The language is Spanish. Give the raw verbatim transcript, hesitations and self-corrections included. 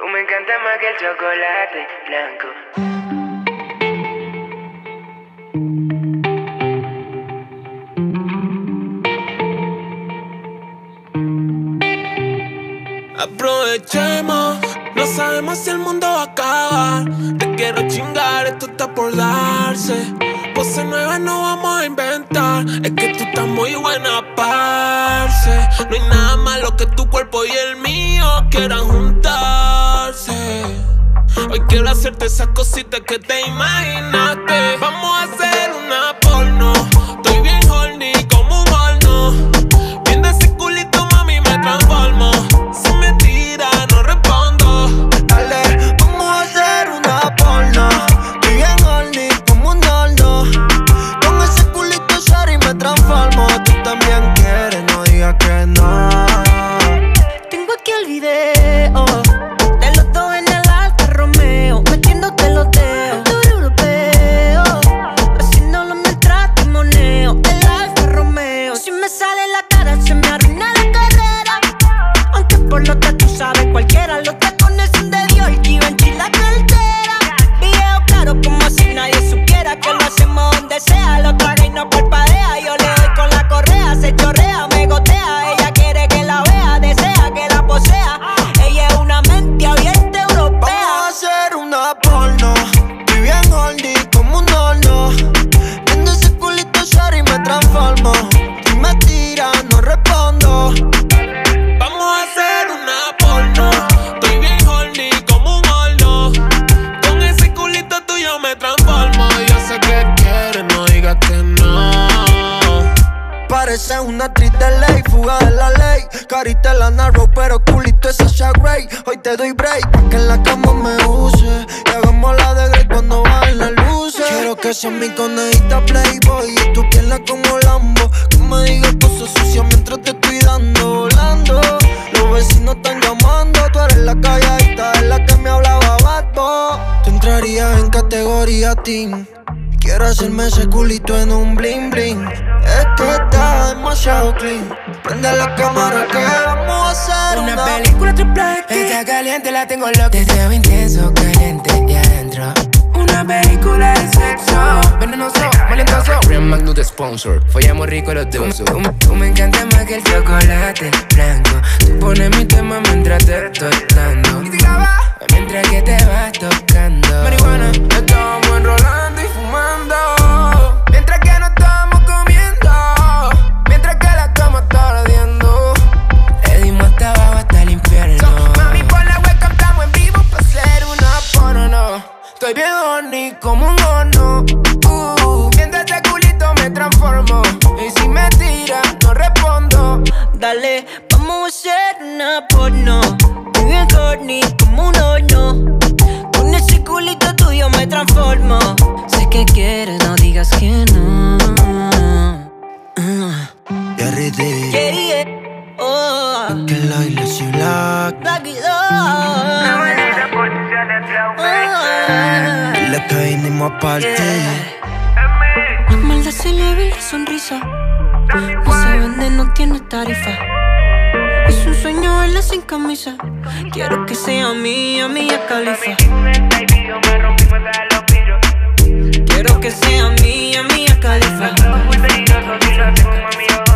me encanta más que el chocolate blanco. Aprovechemos, no sabemos si el mundo va a acabar. Te quiero chingar, esto está por darse. Pose nueva no vamos a inventar. Es que tú estás muy buena, parce. No hay nada malo que tu cuerpo y el mío quieran juntarse. Hoy quiero hacerte esas cositas que te imaginaste. Vamos a hacer una porno. Estoy bien horny como un horno. Viendo ese culito, mami, me transformo. Si me tira, no respondo. Dale, vamos a hacer una porno. Estoy bien horny como un horno. Con ese culito, sorry, me transformo. Tú también quieres, no digas que no. Tengo aquí el video de los dos en el Alfa Romeo, metiéndote los dedos. Tour europeo, haciéndolo mientras timoneo. El Alfa Romeo, si me sale la cara se me arruina la carrera. Aunque por lo que tú sabes cualquiera, los tacones son de Dios y Givenchy la cartera. Video claro como si nadie supiera que lo hacemos donde sea. Lo traga y no parpadea, yo le doy con la correa. Se chorrea, me gotea, ella quiere que la vea, desea que la posea. Ella es una mente abierta europea. Vamos a hacer una porno. Estoy bien horny como un horno. Viendo ese culito, sorry, me transformo. Si me tira, no respondo. Vamos a hacer una porno. Estoy bien horny como un horno. Con ese culito tuyo me transformo. Yo sé que quieres, no digas que no. Parece una actriz de ley, fuga de la ley. Carita la narrow, pero culito ese Shaq Ray. Hoy te doy break, pa' que en la cama me use. Y hagamos la de Grey cuando bajen las luces. Quiero que seas mi conejita Playboy y tu pierna como Lambo. Que me digas cosas sucias mientras te estoy dando, volando. Los vecinos están llamando, tú eres la calladita, es la que me hablaba Bad Boy. Tú entrarías en categoría teen. Quiero hacerme ese culito en un bling bling. Es que está demasiado clean. Prende la cámara que vamos a hacer Una una, película triple X. Está caliente, la tengo loca. Deseo intenso, caliente y adentro. Una película de sexo venenoso, malentoso. Real Magnum de sponsor. Follamos rico los dos. Tú, tú me encanta más que el chocolate blanco. Tú pones mi tema mientras te estoy dando. Mientras que te vas tocando. Marihuana, estamos enrolando y fumando. Mientras que nos estamos comiendo. Mientras que la cama está ardiendo. Le dimos hasta abajo hasta el infierno. So, mami, por la webcam estamos en vivo para hacer una porno. Estoy bien horny como un horno. Uh, mientras este culito me transformo. Y si me tira, no respondo. Dale, vamos a hacer una porno. Estoy bien horny como un horno. Con ese culito tuyo me transformo. Sé que quieres, no digas que no. uh. Jerry D, Yeah, yeah. Oh, que la iglesia y Black. Blacky Dog. Oh, Dile que vinimos a partir. la maldad se le ve en la sonrisa. No se vende, no tiene tarifa. Es un sueño verla sin camisa. Quiero que sea mía, mía Califa. Quiero que sea mía, mía Califa.